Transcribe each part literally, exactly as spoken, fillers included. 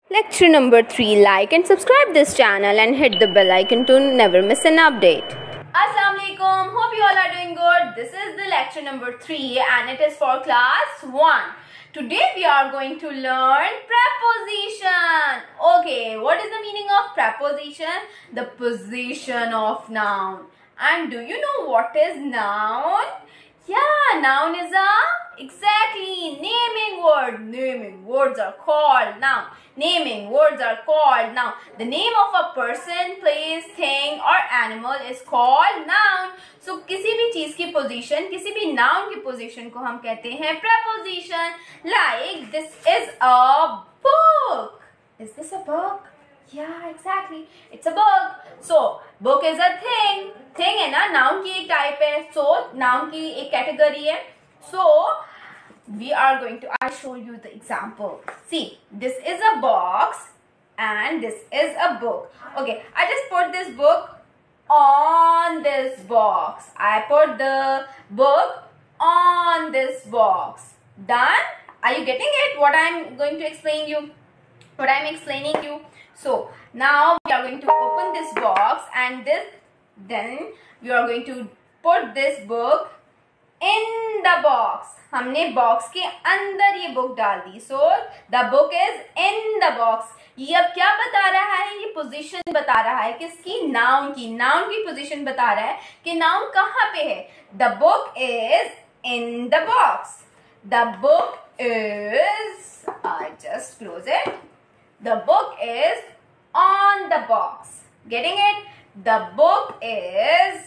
Lecture number three. Like and subscribe this channel and hit the bell icon to never miss an update. Assalamu alaikum. Hope you all are doing good. This is the lecture number three and it is for class one. Today we are going to learn preposition. Okay, what is the meaning of preposition? The position of noun. And do you know what is noun? Yeah, noun is a exactly naming word. Naming words are called noun. Naming words are called noun. The name of a person, place, thing or animal is called noun. So किसी भी चीज की position, किसी भी noun की position को हम कहते हैं preposition. Like this is a book. Is this a book? Yeah, exactly. It's a book. So, book is a thing. Thing है ना, noun की एक type है. So, noun की एक category है. So, we are going to, I show you the example. See, this is a box and this is a book. Okay, I just put this book on this box. I put the book on this box. Done? Are you getting it? What I am going to explain you? What I am explaining you? So now we are going to open this box and this, then we are going to put this book in the box. हमने box के अंदर ये book डाल दी. So the book is in the box. ये अब क्या बता रहा है? ये position बता रहा है किसकी? noun की. noun की position बता रहा है कि noun कहाँ पे है. The book is in the box. The book is, I just close it. The book is on the box. Getting it? The book is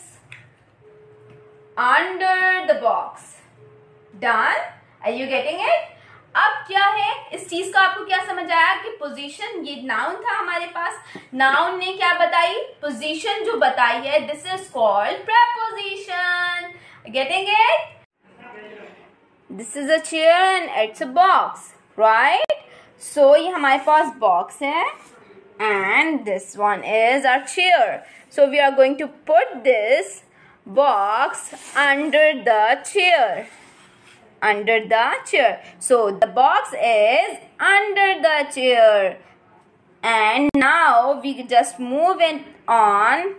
under the box. Done? Are you getting it? अब क्या है इस चीज का आपको क्या समझ आया कि पोजीशन ये नाउन था हमारे पास. नाउन ने क्या बताई? पोजीशन जो बताई है, this is called preposition. Getting it? This is a chair and it's a box, right? So ये हमारे पास box है and this one is our chair. So we are going to put this box under the chair. Under the chair. So the box is under the chair. And now we just move it on.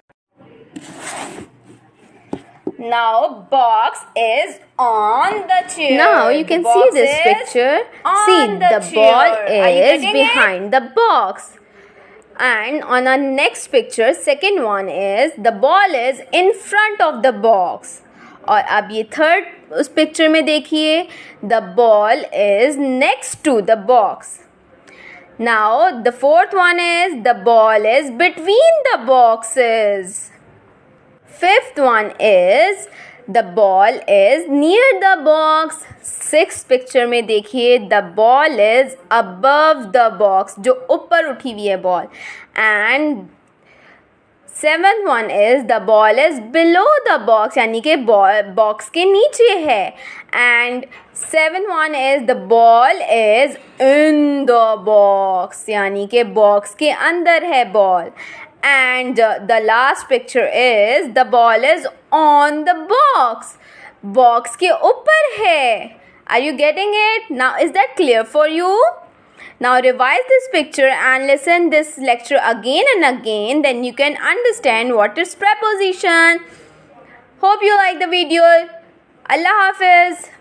Now box is on the chair. Now you can see this picture. See, the, the ball is behind it? the box. And on our next picture, second one is the ball is in front of the box. और अब ये third उस picture में देखिए, the ball is next to the box. Now the fourth one is the ball is between the boxes. Fifth one is the ball is near the box. Sixth picture में देखिए, the ball is above the box, जो ऊपर उठी हुई है ball. And seventh one is the ball is below the box, यानी कि ball box के नीचे है. And seventh one is the ball is in the box, यानी कि box के अंदर है ball. And uh, the last picture is the ball is on the box. Box के ऊपर है. Are you getting it? Now is that clear for you? Now revise this picture and listen this lecture again and again. Then you can understand what is preposition. Hope you like the video. Allah Hafiz.